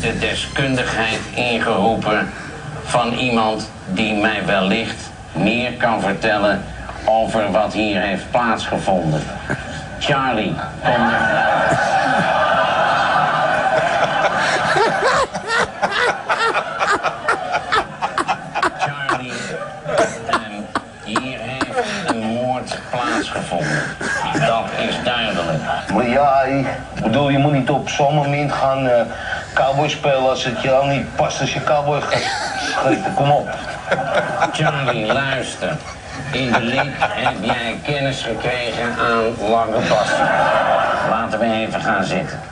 deze deskundigheid ingeroepen van iemand die mij wellicht meer kan vertellen over wat hier heeft plaatsgevonden. Charlie, kom er. Charlie, hier heeft een moord plaatsgevonden. Dat is duidelijk. Maar ja, ik bedoel, je moet niet op zo'n moment gaan cowboy spelen als het je al niet past als je cowboy gaat schieten. Kom op. Charlie, luister. In de lied heb jij kennis gekregen aan Lange Bassie. Laten we even gaan zitten.